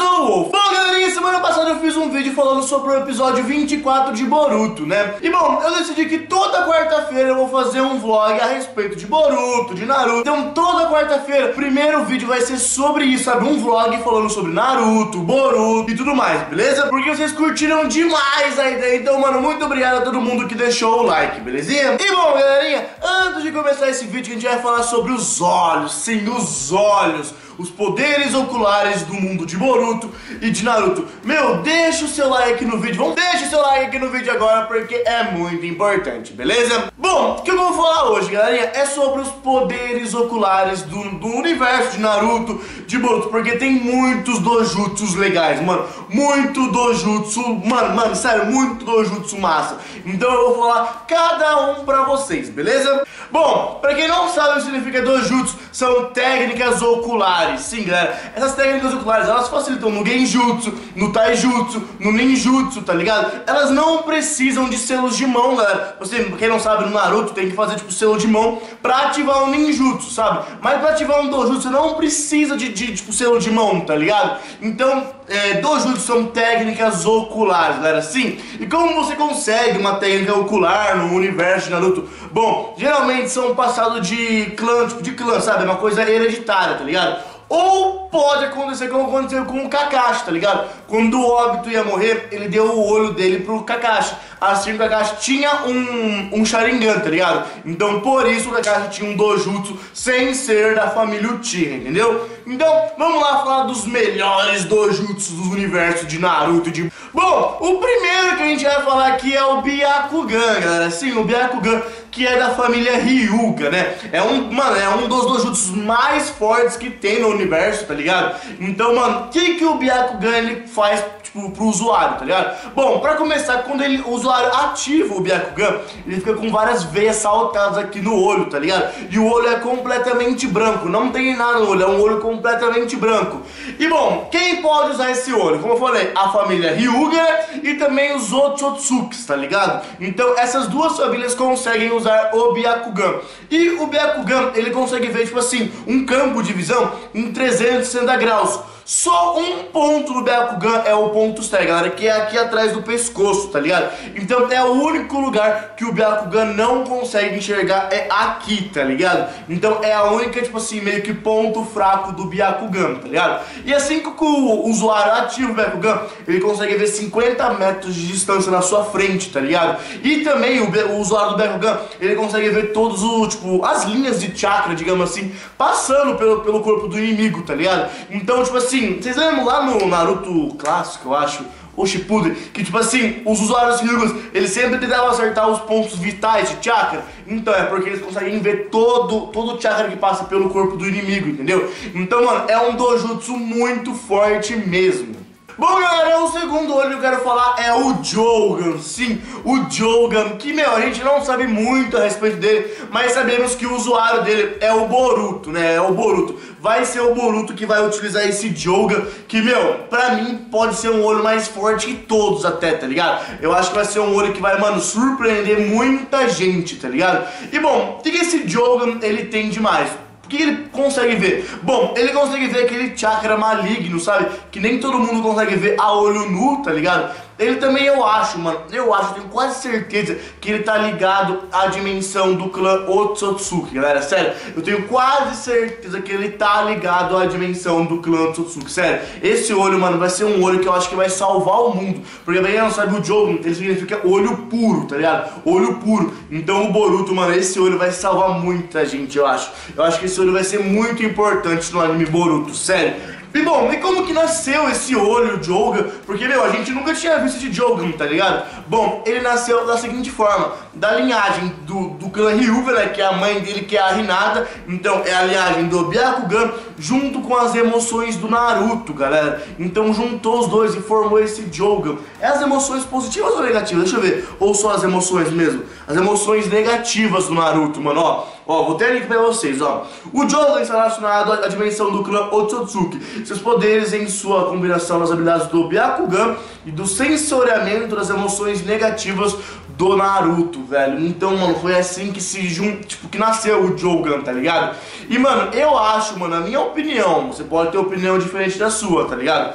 sou o Wolf. Bom, galerinha, semana passada eu fiz um vídeo falando sobre o episódio 24 de Boruto, né? E bom, eu decidi que toda quarta-feira eu vou fazer um vlog a respeito de Boruto, de Naruto. Então toda quarta-feira, o primeiro vídeo vai ser sobre isso, sabe? Um vlog falando sobre Naruto, Boruto e tudo mais, beleza? Porque vocês curtiram demais a ideia. Então, mano, muito obrigado a todo mundo que deixou o like, belezinha? E bom, galerinha, antes de começar esse vídeo, a gente vai falar sobre os olhos. Sim, os olhos. Os poderes oculares do mundo de Boruto e de Naruto. Meu, deixa o seu like no vídeo. Deixa o seu like aqui no vídeo agora, porque é muito importante, beleza? Bom, o que eu vou falar hoje, galerinha, é sobre os poderes oculares do universo de Naruto, de Boruto, porque tem muitos dojutsus legais, mano. Muito dojutsu, mano, sério, muito dojutsu massa. Então eu vou falar cada um pra vocês, beleza? Bom, pra quem não sabe o que significa dojutsu, são técnicas oculares. Sim, galera, essas técnicas oculares, elas facilitam no genjutsu, no taijutsu, no ninjutsu, tá ligado? Elas não precisam de selos de mão, galera. Você, quem não sabe, no Naruto tem que fazer, tipo, selo de mão pra ativar um ninjutsu, sabe? Mas pra ativar um dojutsu, você não precisa de tipo, selo de mão, tá ligado? Então, dojutsu são técnicas oculares, galera, sim. E como você consegue uma técnica ocular no universo de Naruto? Bom, geralmente são passados de clã, tipo, de clã, sabe? É uma coisa hereditária, tá ligado? Ou pode acontecer como aconteceu com o Kakashi, tá ligado? Quando o Obito ia morrer, ele deu o olho dele pro Kakashi. Assim o Kakashi tinha um Sharingan, tá ligado? Então por isso o Kakashi tinha um dojutsu sem ser da família Uchiha, entendeu? Então vamos lá falar dos melhores dojutsus do universo de Naruto e de... Bom, o primeiro que a gente vai falar aqui é o Byakugan, galera. Sim, o Byakugan, que é da família Hyuga, né? É um dos dojutsus mais fortes que tem no universo, tá ligado? Então, mano, o que o Byakugan ele faz, tipo, pro usuário, tá ligado? Bom, pra começar, quando o usuário ativa o Byakugan, ele fica com várias veias saltadas aqui no olho, tá ligado? E o olho é completamente branco, não tem nada no olho, é um olho completamente branco. E bom, quem pode usar esse olho? Como eu falei, a família Hyuga e também os Otsutsuki, tá ligado? Então essas duas famílias conseguem usar o Byakugan. E o Byakugan, ele consegue ver, tipo assim, um campo de visão em 360 graus. Só um ponto do Byakugan é o ponto cego, galera, que é aqui atrás do pescoço, tá ligado? Então é o único lugar que o Byakugan não consegue enxergar, é aqui, tá ligado? Então é a única, tipo assim, meio que ponto fraco do Byakugan, tá ligado? E assim que o usuário ativa o Byakugan, ele consegue ver 50 metros de distância na sua frente, tá ligado? E também o usuário do Byakugan, ele consegue ver todos as linhas de chakra, digamos assim, passando pelo corpo do inimigo, tá ligado? Então, tipo assim, vocês lembram lá no Naruto clássico, eu acho, o Shippuden, que tipo assim, os usuários Hyugas, eles sempre tentavam acertar os pontos vitais de chakra. Então é porque eles conseguem ver todo o chakra que passa pelo corpo do inimigo, entendeu? Então, mano, é um dojutsu muito forte mesmo. Bom, galera, o segundo olho que eu quero falar é o Jogan. Sim, o Jogan, que, meu, a gente não sabe muito a respeito dele, mas sabemos que o usuário dele é o Boruto, né? É o Boruto. Vai ser o Boruto que vai utilizar esse Jogan, que, meu, pra mim pode ser um olho mais forte que todos até, tá ligado? Eu acho que vai ser um olho que vai, mano, surpreender muita gente, tá ligado? E, bom, o que esse Jogan, ele tem demais? O que ele consegue ver? Bom, ele consegue ver aquele chakra maligno, sabe? Que nem todo mundo consegue ver a olho nu, tá ligado? Ele também, eu acho, tenho quase certeza que ele tá ligado à dimensão do clã Otsutsuki, galera, sério. Eu tenho quase certeza que ele tá ligado à dimensão do clã Otsutsuki, sério. Esse olho, mano, vai ser um olho que eu acho que vai salvar o mundo. Porque pra quem não sabe, o Jogan, ele significa olho puro, tá ligado? Olho puro. Então o Boruto, mano, esse olho vai salvar muita gente, eu acho. Eu acho que esse olho vai ser muito importante no anime Boruto, sério. E bom, e como que nasceu esse olho, Jogan? Porque, meu, a gente nunca tinha visto esse Jogan, tá ligado? Bom, ele nasceu da seguinte forma, da linhagem do clã Hyuga, né, que é a mãe dele, que é a Hinata. Então, é a linhagem do Byakugan, junto com as emoções do Naruto, galera. Então, juntou os dois e formou esse Jogan. É as emoções positivas ou negativas? Deixa eu ver. Ou só as emoções mesmo? As emoções negativas do Naruto, mano, ó, vou ter link pra vocês, ó. O Jogan está relacionado à dimensão do clã Otsutsuki. Seus poderes em sua combinação das habilidades do Byakugan e do sensoriamento das emoções negativas do Naruto, velho. Então, mano, foi assim que que nasceu o Jogan, tá ligado? E, mano, eu acho, mano, a minha opinião, você pode ter opinião diferente da sua, tá ligado?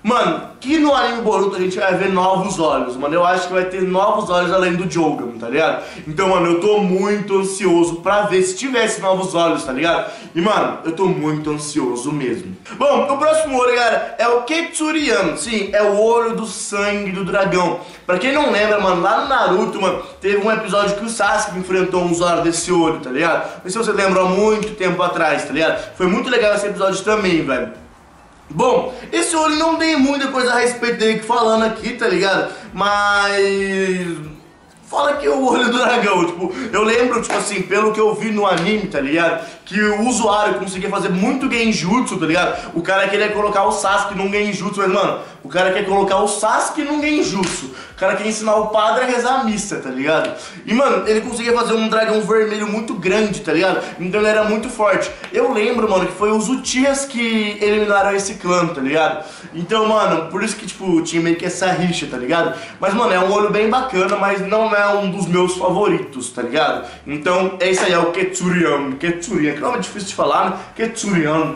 Mano, que no anime Boruto a gente vai ver novos olhos, mano. Eu acho que vai ter novos olhos além do Jogan, tá ligado? Então, mano, eu tô muito ansioso pra ver se tivesse novos olhos, tá ligado? E, mano, eu tô muito ansioso mesmo. Bom, o próximo olho, galera, é o Ketsurian. Sim, é o olho do sangue do dragão. Pra quem não lembra, mano, lá no Naruto, mano, teve um episódio que o Sasuke enfrentou um Zoro desse olho, tá ligado? Não sei se você lembra, há muito tempo atrás, tá ligado? Foi muito legal esse episódio também, velho. Bom, esse olho não tem muita coisa a respeito dele falando aqui, tá ligado? Mas... fala que é o olho do dragão, tipo, eu lembro, tipo assim, pelo que eu vi no anime, tá ligado? Que o usuário conseguia fazer muito genjutsu, tá ligado? O cara queria colocar o Sasuke num genjutsu, mas, mano, o cara quer colocar o Sasuke num genjutsu. O cara quer ensinar o padre a rezar a missa, tá ligado? E, mano, ele conseguia fazer um dragão vermelho muito grande, tá ligado? Então ele era muito forte. Eu lembro, mano, que foi os Uchihas que eliminaram esse clã, tá ligado? Então, mano, por isso que, tipo, tinha meio que essa rixa, tá ligado? Mas, mano, é um olho bem bacana, mas não é um dos meus favoritos, tá ligado? Então, esse aí é o Ketsurian. Ketsurian, que nome difícil de falar, né? Ketsurian.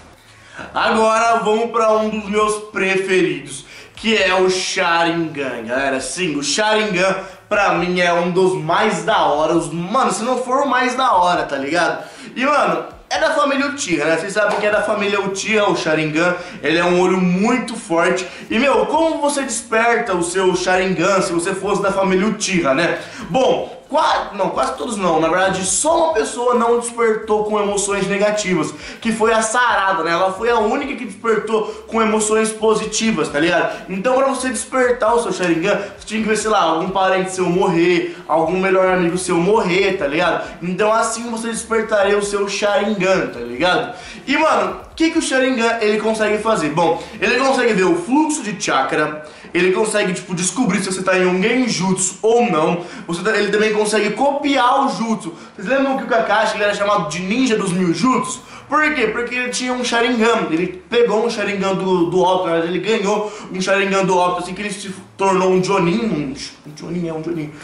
Agora vamos pra um dos meus preferidos, que é o Sharingan, galera. Sim, o Sharingan pra mim é um dos mais da hora. Mano, se não for o mais da hora, tá ligado? E, mano, é da família Uchiha, né? Vocês sabem que é da família Uchiha, o Sharingan. Ele é um olho muito forte. E, meu, como você desperta o seu Sharingan se você fosse da família Uchiha, né? Bom, quase todos não. Na verdade, só uma pessoa não despertou com emoções negativas, que foi a Sarada, né? Ela foi a única que despertou com emoções positivas, tá ligado? Então, pra você despertar o seu Sharingan, você tinha que ver, sei lá, algum parente seu morrer, algum melhor amigo seu morrer, tá ligado? Então, assim você despertaria o seu Sharingan, tá ligado? E, mano, o que o Sharingan ele consegue fazer? Bom, ele consegue ver o fluxo de chakra, ele consegue, tipo, descobrir se você tá em um genjutsu ou não. Ele também consegue copiar o jutsu. Vocês lembram que o Kakashi ele era chamado de ninja dos mil jutsus? Por quê? Porque ele tinha um Sharingan. Ele pegou um Sharingan do Obito, na verdade, ele ganhou um Sharingan do Obito, assim que ele se tornou um Jonin. Um Jonin.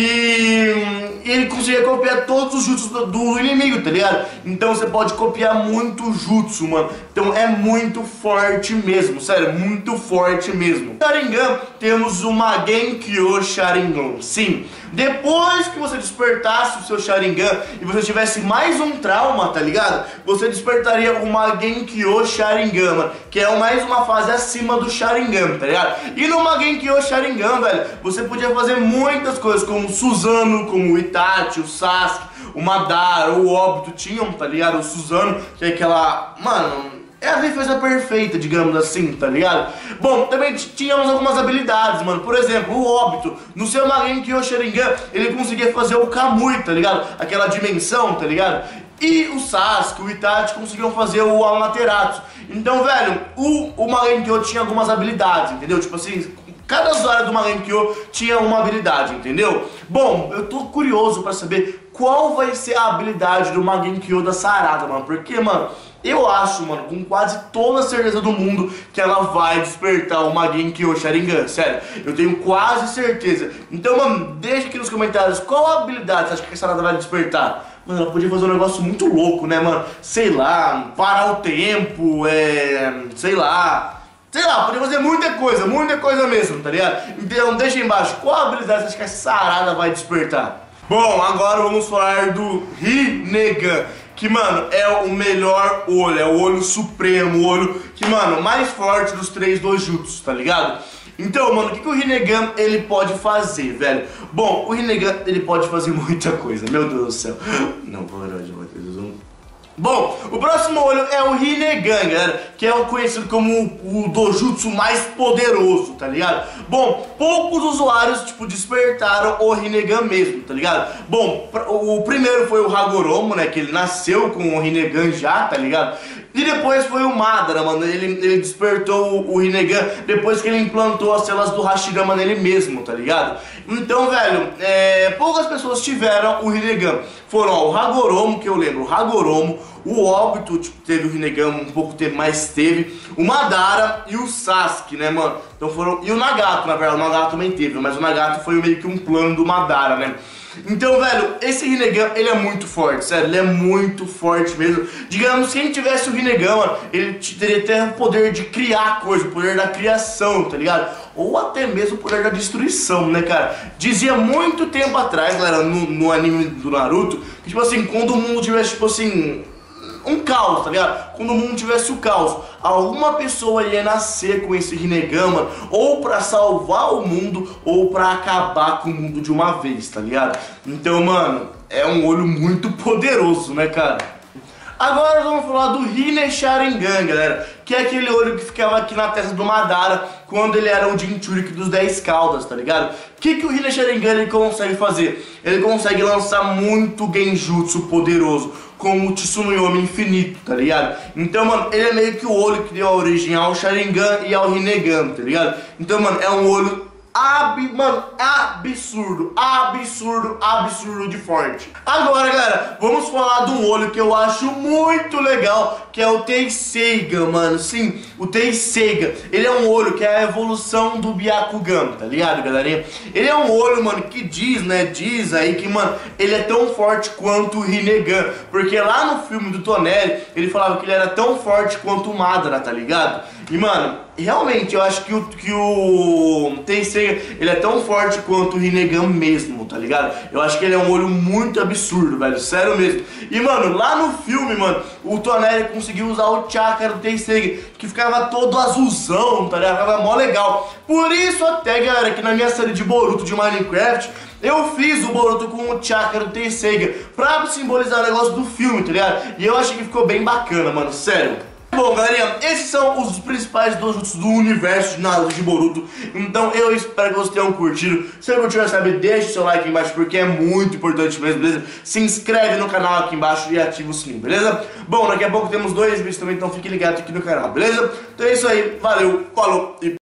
E ele conseguia copiar todos os jutsus do inimigo, tá ligado? Então você pode copiar muito jutsu, mano. Então é muito forte mesmo, sério, muito forte mesmo. Sharingan, temos o Magenkyo Sharingan. Sim, depois que você despertasse o seu Sharingan e você tivesse mais um trauma, tá ligado? Você despertaria o Magenkyo Sharingan, mano, que é mais uma fase acima do Sharingan, tá ligado? E no Magenkyo Sharingan, velho, você podia fazer muitas coisas, como o Susanoo, como o Itachi, o Sasuke, o Madara, o Obito tinham, tá ligado? O Susanoo, que é aquela... mano... é a defesa perfeita, digamos assim, tá ligado? Bom, também tínhamos algumas habilidades, mano. Por exemplo, o Obito, no seu Magenkyo Sharingan, ele conseguia fazer o Kamui, tá ligado? Aquela dimensão, tá ligado? E o Sasuke, o Itachi conseguiam fazer o Amaterasu. Então, velho, o Magenkyo tinha algumas habilidades, entendeu? Tipo assim, cada usuário do Magenkyo tinha uma habilidade, entendeu? Bom, eu tô curioso pra saber qual vai ser a habilidade do Magenkyo da Sarada, mano. Porque, mano, eu acho, mano, com quase toda a certeza do mundo que ela vai despertar o Magenkyo Sharingan, sério. Eu tenho quase certeza. Então, mano, deixa aqui nos comentários qual habilidade você acha que a Sarada vai despertar. Mano, ela podia fazer um negócio muito louco, né, mano? Sei lá, parar o tempo, sei lá, podia fazer muita coisa mesmo, tá ligado? Então deixa aí embaixo, qual habilidade você acha que a Sarada vai despertar? Bom, agora vamos falar do Rinnegan, que, mano, é o melhor olho, é o olho supremo, o olho que, mano, mais forte dos 3 dojutsus, tá ligado? Então, mano, o que o Rinnegan ele pode fazer, velho? Bom, o Rinnegan ele pode fazer muita coisa, meu Deus do céu. Não, vou parar de bater. Bom, o próximo olho é o Rinnegan, galera, que é o conhecido como o dojutsu mais poderoso, tá ligado? Bom, poucos usuários, tipo, despertaram o Rinnegan mesmo, tá ligado? Bom, o primeiro foi o Hagoromo, né, que ele nasceu com o Rinnegan já, tá ligado? E depois foi o Madara, mano, ele despertou o Rinnegan depois que ele implantou as células do Hashirama nele mesmo, tá ligado? Então, velho, poucas pessoas tiveram o Rinnegan. Foram, ó, o Hagoromo, que eu lembro, o Hagoromo, o Obito, tipo, teve o Rinnegan um pouco tempo, mas teve o Madara e o Sasuke, né, mano? Então foram, e o Nagato, na verdade, o Nagato também teve, mas o Nagato foi meio que um plano do Madara, né? Então, velho, esse Rinnegan, ele é muito forte, sério, ele é muito forte mesmo. Digamos, se a gente tivesse o Rinnegan, mano, ele teria até o poder de criar coisa, o poder da criação, tá ligado? Ou até mesmo o poder da destruição, né, cara? Dizia muito tempo atrás, galera, no anime do Naruto, que, tipo assim, quando o mundo tivesse, tipo assim, um caos, tá ligado? Quando o mundo tivesse o caos, alguma pessoa ia nascer com esse Rinnegan, mano, ou pra salvar o mundo, ou pra acabar com o mundo de uma vez, tá ligado? Então, mano, é um olho muito poderoso, né, cara? Agora vamos falar do Rinne Sharingan, galera, que é aquele olho que ficava aqui na testa do Madara quando ele era o Jinchuriki dos 10 caudas, tá ligado? O que o Rinne Sharingan ele consegue fazer? Ele consegue lançar muito genjutsu poderoso, como o Tsunoyomi infinito, tá ligado? Então, mano, ele é meio que o olho que deu a origem ao Sharingan e ao Rinnegan, tá ligado? Então, mano, é um olho absurdo, absurdo de forte. Agora, galera, vamos falar de um olho que eu acho muito legal, que é o Tenseiga, mano. Sim, o Tenseiga. Ele é um olho que é a evolução do Byakugan, tá ligado, galerinha? Ele é um olho, mano, que diz aí que, mano, ele é tão forte quanto o Rinnegan. Porque lá no filme do Tonelli, ele falava que ele era tão forte quanto o Madara, tá ligado? E, mano, realmente, eu acho que o Tenseiga, ele é tão forte quanto o Rinnegan mesmo, tá ligado? Eu acho que ele é um olho muito absurdo, velho, sério mesmo. E, mano, lá no filme, mano, o Tonelli conseguiu usar o chakra do Tenseiga, que ficava todo azulzão, tá ligado? Ficava mó legal. Por isso até, galera, que na minha série de Boruto de Minecraft, eu fiz o Boruto com o chakra do Tenseiga, pra simbolizar o negócio do filme, tá ligado? E eu achei que ficou bem bacana, mano, sério. Bom, galerinha, esses são os principais dojutsus do universo de Naruto de Boruto. Então eu espero que vocês tenham curtido. Se você curtiu, sabe, deixa o seu like aqui embaixo, porque é muito importante mesmo, beleza? Se inscreve no canal aqui embaixo e ativa o sininho, beleza? Bom, daqui a pouco temos 2 vídeos também, então fique ligado aqui no canal, beleza? Então é isso aí, valeu, falou e